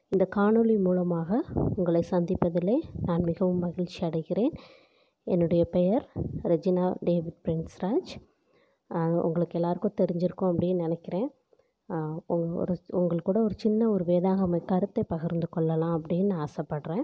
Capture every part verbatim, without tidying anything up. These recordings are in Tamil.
இந்த காணொளி மூலமாக உங்களை சந்திப்பதிலே நான் மிகவும் மகிழ்ச்சி அடைகிறேன். என்னுடைய பெயர் ரெஜினா டேவிட் பிரின்ஸ்ராஜ். உங்களுக்கு எல்லாருக்கும் தெரிஞ்சிருக்கும் அப்படின்னு நினைக்கிறேன். உங்க ஒரு உங்கள் கூட ஒரு சின்ன ஒரு வேதாகம கருத்தை பகிர்ந்து கொள்ளலாம் அப்படின்னு ஆசைப்பட்றேன்.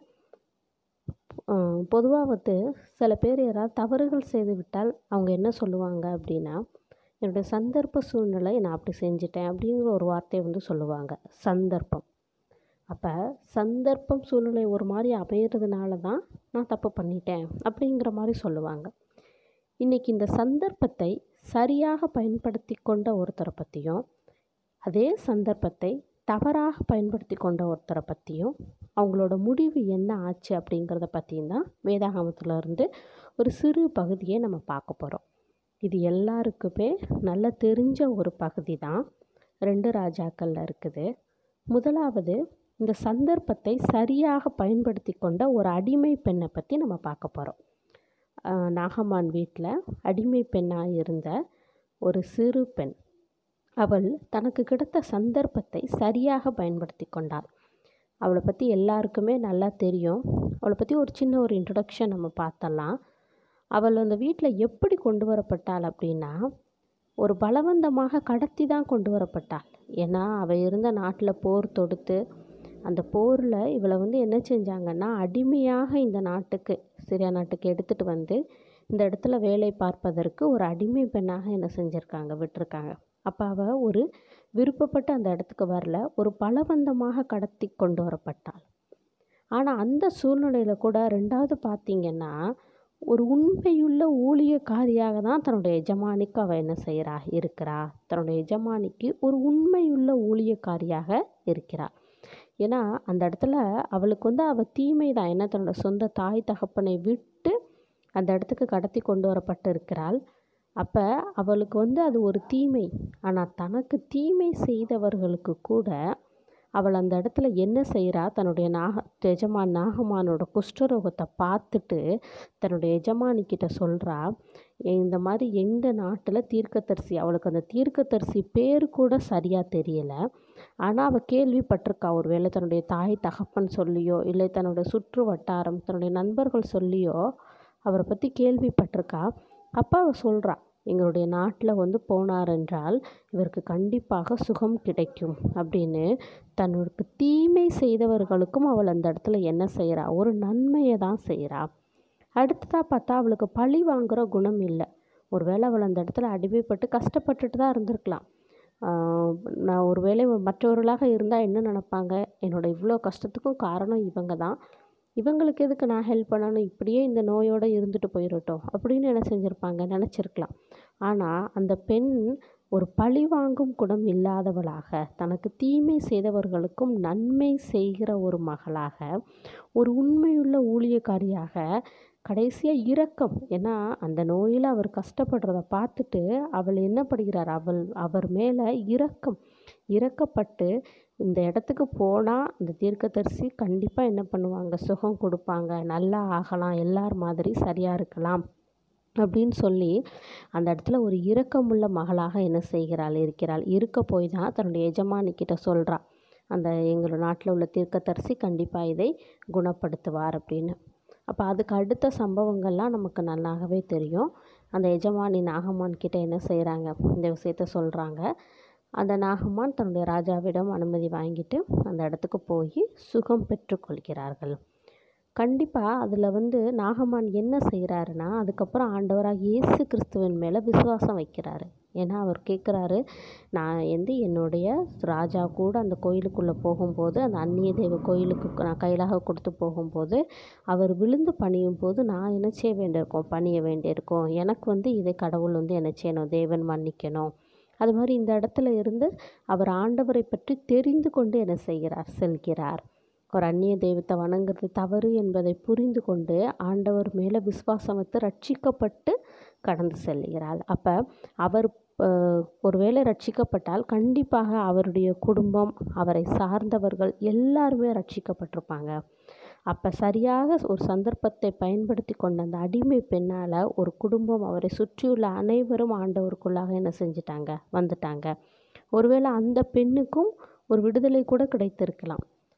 பொதுவாக வந்து சில பேர் யாராவது தவறுகள் செய்து விட்டால் அவங்க என்ன சொல்லுவாங்க அப்படின்னா, என்னுடைய சந்தர்ப்ப சூழ்நிலை நான் அப்படி செஞ்சிட்டேன் அப்படிங்கிற ஒரு வார்த்தையை வந்து சொல்லுவாங்க. சந்தர்ப்பம். அப்போ சந்தர்ப்பம் சூழ்நிலை ஒரு மாதிரி அமைகிறதுனால தான் நான் தப்பு பண்ணிட்டேன் அப்படிங்கிற மாதிரி சொல்லுவாங்க. இன்றைக்கி இந்த சந்தர்ப்பத்தை சரியாக பயன்படுத்தி கொண்ட ஒருத்தரை பற்றியும், அதே சந்தர்ப்பத்தை தவறாக பயன்படுத்தி கொண்ட ஒருத்தரை பற்றியும், அவங்களோட முடிவு என்ன ஆச்சு அப்படிங்கிறத பற்றியும் தான் வேதாகமத்திலேருந்து ஒரு சிறு பகுதியை நம்ம பார்க்க போகிறோம். இது எல்லாருக்குமே நல்லா தெரிஞ்ச ஒரு பகுதி தான். ரெண்டு ராஜாக்களில் இருக்குது. முதலாவது, இந்த சந்தர்ப்பத்தை சரியாக பயன்படுத்தி கொண்ட ஒரு அடிமை பெண்ணை பற்றி நம்ம பார்க்க போகிறோம். நாகமான் வீட்டில் அடிமை பெண்ணாக இருந்த ஒரு சிறு பெண். அவள் தனக்கு கிடைத்த சந்தர்ப்பத்தை சரியாக பயன்படுத்தி கொண்டாள். அவளை பற்றி எல்லாருக்குமே நல்லா தெரியும். அவளை பற்றி ஒரு சின்ன ஒரு இன்ட்ரொடக்ஷன் நம்ம பார்த்தலாம். அவள் அந்த வீட்டில் எப்படி கொண்டு வரப்பட்டாள் அப்படின்னா, ஒரு பலவந்தமாக கடத்தி தான் கொண்டு வரப்பட்டாள். ஏன்னா அவள் இருந்த நாட்டில் போர் தொடுத்து, அந்த போரில் இவளை வந்து என்ன செஞ்சாங்கன்னா, அடிமையாக இந்த நாட்டுக்கு சிரியா நாட்டுக்கு எடுத்துகிட்டு வந்து இந்த இடத்துல வேலை பார்ப்பதற்கு ஒரு அடிமை பெண்ணாக என்ன செஞ்சுருக்காங்க, விட்டுருக்காங்க. அப்போ அவள் ஒரு விருப்பப்பட்டு அந்த இடத்துக்கு வரல, ஒரு பலவந்தமாக கடத்தி கொண்டு வரப்பட்டாள். ஆனால் அந்த சூழ்நிலையில் கூட ரெண்டாவது பார்த்திங்கன்னா, ஒரு உண்மையுள்ள ஊழியக்காரியாக தான் தன்னுடைய எஜமானிக்கு அவள் என்ன செய்கிறா இருக்கிறா. தன்னுடைய எஜமானிக்கு ஒரு உண்மையுள்ள ஊழியக்காரியாக இருக்கிறாள். ஏன்னா அந்த இடத்துல அவளுக்கு வந்து அவள் தீமை தான். ஏன்னா தன்னோட சொந்த தாய் தகப்பனை விட்டு அந்த இடத்துக்கு கடத்தி கொண்டு வரப்பட்டு இருக்கிறாள். அப்போ அவளுக்கு வந்து அது ஒரு தீமை. ஆனால் தனக்கு தீமை செய்தவர்களுக்கு கூட அவள் அந்த இடத்துல என்ன செய்கிறா, தன்னுடைய நாக எஜமான் நாகமானோட குஷ்டரோகத்தை பார்த்துட்டு தன்னுடைய எஜமானிக்கிட்ட சொல்கிறா, இந்த மாதிரி எங்கள் நாட்டில் தீர்க்கதரிசி, அவளுக்கு அந்த தீர்க்கதரிசி பேர் கூட சரியாக தெரியலை. ஆனால் அவள் கேள்விப்பட்டிருக்கா. ஒரு வேளை தன்னுடைய தாய் தகப்பன் சொல்லியோ, இல்லை தன்னுடைய சுற்று வட்டாரம் தன்னுடைய நண்பர்கள் சொல்லியோ அவரை பற்றி கேள்விப்பட்டிருக்கா. அப்போ அவள் சொல்கிறா, எங்களுடைய நாட்டில் வந்து போனார் என்றால் இவருக்கு கண்டிப்பாக சுகம் கிடைக்கும் அப்படின்னு. தன்னுக்கு தீமை செய்தவர்களுக்கும் அவள் அந்த இடத்துல என்ன செய்கிறா, ஒரு நன்மையை தான் செய்கிறா. அடுத்ததாக பார்த்தா அவளுக்கு பழி வாங்குகிற குணம் இல்லை. ஒரு வேளை அவள் அந்த இடத்துல அடிமைப்பட்டு கஷ்டப்பட்டுட்டு தான் இருந்திருக்கலாம். நான் ஒரு வேளை மற்றவர்களாக இருந்தால் என்ன நினப்பாங்க, என்னோட இவ்வளோ கஷ்டத்துக்கும் காரணம் இவங்க தான், இவங்களுக்கு எதுக்கு நான் ஹெல்ப் பண்ணணும், இப்படியே இந்த நோயோடு இருந்துட்டு போயிடட்டும் அப்படின்னு என்ன செஞ்சுருப்பாங்க, நினச்சிருக்கலாம். ஆனால் அந்த பெண் ஒரு பழி வாங்கும் குணம் இல்லாதவளாக, தனக்கு தீமை செய்தவர்களுக்கும் நன்மை செய்கிற ஒரு மகளாக, ஒரு உண்மையுள்ள ஊழியக்காரியாக, கடைசியாக இரக்கம். ஏன்னா அந்த நோயில் அவர் கஷ்டப்படுறத பார்த்துட்டு அவள் என்ன படுகிறார், அவள் அவர் மேலே இரக்கம் இரக்கப்பட்டு இந்த இடத்துக்கு போனால் இந்த தீர்க்கதரிசி கண்டிப்பாக என்ன பண்ணுவாங்க, சுகம் கொடுப்பாங்க, நல்லா ஆகலாம், எல்லார் மாதிரி சரியாக இருக்கலாம் அப்படின்னு சொல்லி அந்த இடத்துல ஒரு இரக்கமுள்ள மகளாக என்ன செய்கிறாள் இருக்கிறாள். இருக்க போய் தான் தன்னுடைய எஜமானிக்கிட்ட சொல்கிறா, அந்த எங்களோட நாட்டில் உள்ள தீர்க்கதரிசி கண்டிப்பாக இதை குணப்படுத்துவார் அப்படின்னு. அப்போ அதுக்கு அடுத்த சம்பவங்கள்லாம் நமக்கு நல்லாகவே தெரியும். அந்த எஜமானி நாகமான் கிட்ட என்ன செய்கிறாங்க, இந்த விஷயத்த சொல்கிறாங்க. அந்த நாகமான் தன்னுடைய ராஜாவிடம் அனுமதி வாங்கிட்டு அந்த இடத்துக்கு போய் சுகம் பெற்றுக்கொள்கிறார்கள். கண்டிப்பாக அதில் வந்து நாகமான் என்ன செய்கிறாருன்னா, அதுக்கப்புறம் ஆண்டவராக இயேசு கிறிஸ்துவின் மேலே விசுவாசம் வைக்கிறாரு. ஏன்னா அவர் கேட்குறாரு, நான் வந்து என்னுடைய ராஜா கூட அந்த கோயிலுக்குள்ளே போகும்போது, அந்த அந்நிய தெய்வ கோயிலுக்கு நான் கையிலாக கொடுத்து போகும்போது அவர் விழுந்து பணியும் போது நான் என்ன செய்ய வேண்டியிருக்கோம், பணிய வேண்டியிருக்கோம். எனக்கு வந்து இதை கடவுள் வந்து என்ன செய்யணும், தேவன் மன்னிக்கணும். அது மாதிரி இந்த இடத்துல இருந்து அவர் ஆண்டவரை பற்றி தெரிந்து கொண்டு என்ன செய்கிறார், செல்கிறார். ஒரு அந்நிய தெய்வத்தை வணங்குறது தவறு என்பதை புரிந்து கொண்டு ஆண்டவர் மேலே விசுவாசம் வைத்து ரட்சிக்கப்பட்டு கடந்து செல்கிறாள். அப்போ அவர் ஒருவேளை ரட்சிக்கப்பட்டால் கண்டிப்பாக அவருடைய குடும்பம், அவரை சார்ந்தவர்கள் எல்லாருமே ரட்சிக்கப்பட்டிருப்பாங்க. அப்போ சரியாக ஒரு சந்தர்ப்பத்தை பயன்படுத்தி கொண்ட அந்த அடிமை பெண்ணால் ஒரு குடும்பம், அவரை சுற்றியுள்ள அனைவரும் ஆண்டவருக்குள்ளாக என்ன செஞ்சிட்டாங்க, வந்துட்டாங்க. ஒருவேளை அந்த பெண்ணுக்கும் ஒரு விடுதலை கூட கிடைத்திருக்கலாம்.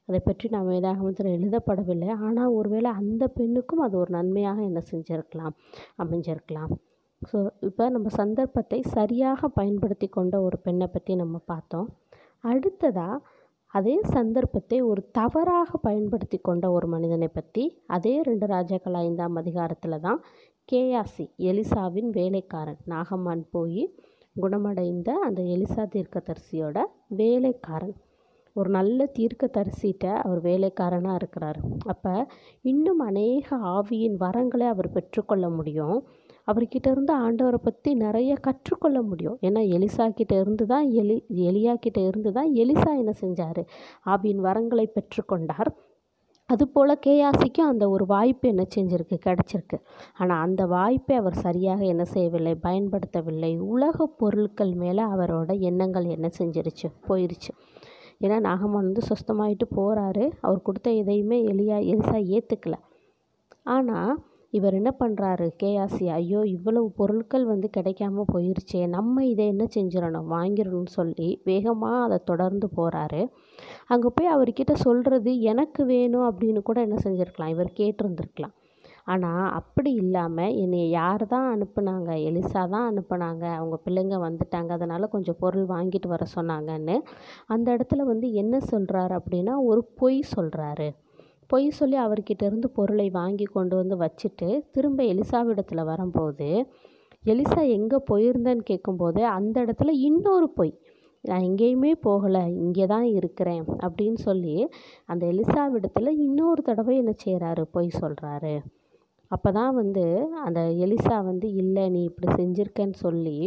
அதை பற்றி நாம் வேதாகமத்தில் எழுதப்படவில்லை. ஆனால் ஒருவேளை அந்த பெண்ணுக்கும் அது ஒரு நன்மையாக என்ன செஞ்சுருக்கலாம், அமைஞ்சிருக்கலாம். ஸோ இப்போ நம்ம சந்தர்ப்பத்தை சரியாக பயன்படுத்தி கொண்ட ஒரு பெண்ணை பற்றி நம்ம பார்த்தோம். அடுத்ததாக அதே சந்தர்ப்பத்தை ஒரு தவறாக பயன்படுத்தி கொண்ட ஒரு மனிதனை பற்றி அதே ரெண்டு ராஜாக்கள் ஐந்தாம் அதிகாரத்தில் தான் கேயாசி, எலிசாவின் வேலைக்காரன், நாகமான் போய் குணமடைந்த அந்த எலிசா தீர்க்கதரிசியோட வேலைக்காரன், ஒரு நல்ல தீர்க்கதரிசிட்ட அவர் வேலைக்காரனாக இருக்கிறார். அப்போ இன்னும் அநேக ஆவியின் வரங்களை அவர் பெற்றுக்கொள்ள முடியும். அவர்கிட்ட இருந்து ஆண்டவரை பற்றி நிறைய கற்றுக்கொள்ள முடியும். ஏன்னா எலிசா கிட்ட இருந்து தான் எலி எலியா கிட்ட இருந்து தான் எலிசா என்ன செஞ்சார், ஆவியின் வரங்களை பெற்றுக்கொண்டார். அதுபோல் கேயாசிக்கும் அந்த ஒரு வாய்ப்பு என்ன செஞ்சுருக்கு, கிடச்சிருக்கு. ஆனால் அந்த வாய்ப்பை அவர் சரியாக என்ன செய்யவில்லை, பயன்படுத்தவில்லை. உலக பொருட்கள் மேலே அவரோட எண்ணங்கள் என்ன செஞ்சிருச்சு, போயிடுச்சு. ஏன்னா நாகமான் வந்து சொஸ்தமாயிட்டு போகிறாரு. அவர் கொடுத்த எதையுமே எலியா எலிசா ஏற்றுக்கல. ஆனால் இவர் என்ன பண்ணுறாரு, கேயாசி, ஐயோ இவ்வளவு பொருட்கள் வந்து கிடைக்காம போயிடுச்சே, நம்ம இதை என்ன செஞ்சிடணும், வாங்கிடணும்னு சொல்லி வேகமாக அதை தொடர்ந்து போகிறாரு. அங்கே போய் அவர்கிட்ட சொல்கிறது எனக்கு வேணும் அப்படின்னு கூட என்ன செஞ்சுருக்கலாம், இவர் கேட்டிருந்துருக்கலாம். ஆனால் அப்படி இல்லாமல் என்னை யார் தான் அனுப்புனாங்க, எலிசா தான் அனுப்புனாங்க, அவங்க பிள்ளைங்க வந்துட்டாங்க, அதனால் கொஞ்சம் பொருள் வாங்கிட்டு வர சொன்னாங்கன்னு அந்த இடத்துல வந்து என்ன சொல்கிறாரு அப்படின்னா ஒரு பொய் சொல்கிறாரு. பொய் சொல்லி அவர்கிட்ட இருந்து பொருளை வாங்கி கொண்டு வந்து வச்சுட்டு திரும்ப எலிசாவிடத்தில் வரும்போது, எலிசா எங்கே போயிருந்தேன்னு கேட்கும்போது அந்த இடத்துல இன்னொரு பொய், நான் எங்கேயுமே போகலை, இங்கே தான் இருக்கிறேன் அப்படின்னு சொல்லி அந்த எலிசாவிடத்தில் இன்னொரு தடவை என்ன செய்கிறாரு, பொய் சொல்கிறாரு. அப்போ தான் வந்து அந்த எலிசா வந்து இல்லை நீ இப்படி செஞ்சுருக்கேன்னு சொல்லி,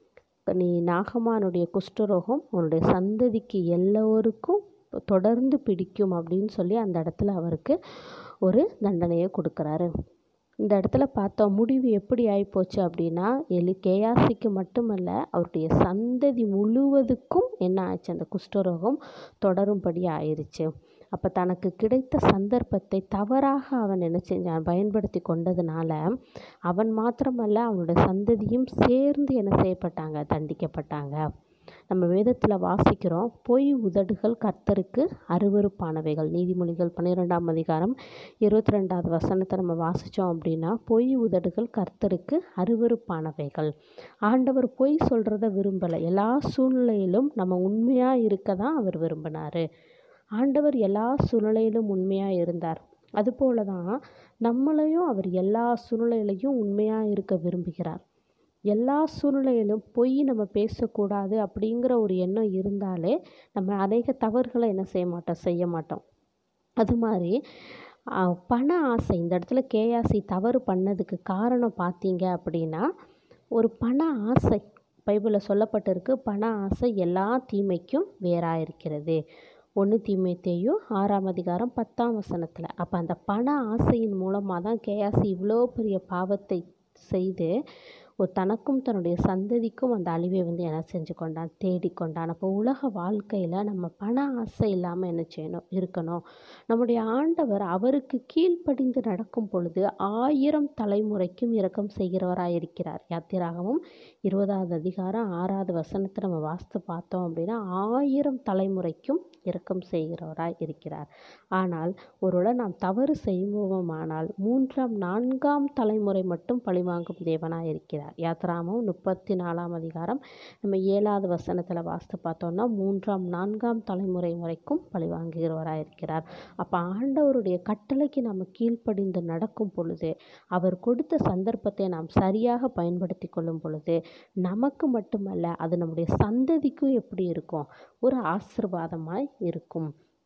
நீ நாகமானுடைய குஷ்டரோகம் உன்னுடைய சந்ததிக்கு எல்லோருக்கும் தொடர்ந்து பிடிக்கும் அப்படின்னு சொல்லி அந்த இடத்துல அவருக்கு ஒரு தண்டனையை கொடுக்குறாரு. இந்த இடத்துல பார்த்தோம் முடிவு எப்படி ஆகிப்போச்சு அப்படின்னா, எலி கேயாசிக்கு மட்டுமல்ல அவருடைய சந்ததி முழுவதுக்கும் என்ன ஆச்சு, அந்த குஷ்டரோகம் தொடரும்படி ஆயிடுச்சு. அப்போ தனக்கு கிடைத்த சந்தர்ப்பத்தை தவறாக அவன் என்ன செஞ்சான், பயன்படுத்தி கொண்டதுனால அவன் மாத்திரமல்ல அவனுடைய சந்ததியும் சேர்ந்து என்ன செய்யப்பட்டாங்க, தண்டிக்கப்பட்டாங்க. நம்ம வேதத்தில் வாசிக்கிறோம், பொய் உதடுகள் கர்த்தருக்கு அருவருப்பானவைகள். நீதிமொழிகள் பன்னிரெண்டாம் அதிகாரம் இருபத்தி ரெண்டாவது வசனத்தை நம்ம வாசித்தோம் அப்படின்னா, பொய் உதடுகள் கர்த்தருக்கு அருவருப்பானவைகள். ஆண்டவர் பொய் சொல்கிறத விரும்பலை. எல்லா சூழ்நிலையிலும் நம்ம உண்மையாக இருக்க தான் அவர் விரும்பினார். ஆண்டவர் எல்லா சூழ்நிலையிலும் உண்மையாக இருந்தார். அதுபோல தான் நம்மளையும் அவர் எல்லா சூழ்நிலையிலையும் உண்மையாக இருக்க விரும்புகிறார். எல்லா சூழ்நிலையிலும் பொய் நம்ம பேசக்கூடாது அப்படிங்கிற ஒரு எண்ணம் இருந்தாலே நம்ம அநேக தவறுகளை என்ன செய்ய மாட்டோம், செய்ய மாட்டோம். அது மாதிரி பண ஆசை, இந்த இடத்துல கேயாசி தவறு பண்ணதுக்கு காரணம் பார்த்தீங்க அப்படின்னா ஒரு பண ஆசை. பைபிளில் சொல்லப்பட்டிருக்கு, பண ஆசை எல்லா தீமைக்கும் வேறாக இருக்கிறது. ஒன்று தீமோத்தேயு ஆறாம் அதிகாரம் பத்தாம் வசனத்தில். அப்போ அந்த பண ஆசையின் மூலமாக தான் கேயாசி இவ்வளோ பெரிய பாவத்தை செய்து ஒரு தனக்கும் தன்னுடைய சந்ததிக்கும் அந்த அழிவை வந்து என்ன செஞ்சு கொண்டான், தேடிக்கொண்டான். அப்போ உலக வாழ்க்கையில் நம்ம பண ஆசை இல்லாமல் என்ன செய்யணும், இருக்கணும். நம்முடைய ஆண்டவர் அவருக்கு கீழ்ப்படிந்து நடக்கும் பொழுது ஆயிரம் தலைமுறைக்கும் இரக்கம் செய்கிறவராக இருக்கிறார். யாத்திராகமும் இருபதாவது அதிகாரம் ஆறாவது வசனத்தை நம்ம வாசித்து பார்த்தோம் அப்படின்னா ஆயிரம் தலைமுறைக்கும் இரக்கம் செய்கிறவராய் இருக்கிறார். ஆனால் ஒருவேளை நாம் தவறு செய்வோமானால் மூன்றாம் நான்காம் தலைமுறை மட்டும் பழிவாங்கும் தேவனாய் இருக்கிறார். யாத்திராகமம் முப்பத்தி நாலாம் அதிகாரம் நம்ம ஏழாவது வசனத்தில் வாசித்து பார்த்தோம்னா மூன்றாம் நான்காம் தலைமுறை வரைக்கும் பழிவாங்குகிறவராக இருக்கிறார். அப்போ ஆண்டவருடைய கட்டளைக்கு நம்ம கீழ்ப்படிந்து நடக்கும் பொழுது, அவர் கொடுத்த சந்தர்ப்பத்தை நாம் சரியாக பயன்படுத்தி கொள்ளும் பொழுது நமக்கு மட்டுமல்ல அது நம்முடைய சந்ததிக்கும் எப்படி இருக்கும், ஒரு ஆசீர்வாதமாய் இருக்கும்.